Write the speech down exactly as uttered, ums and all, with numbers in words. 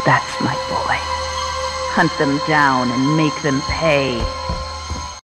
That's my boy. Hunt them down and make them pay.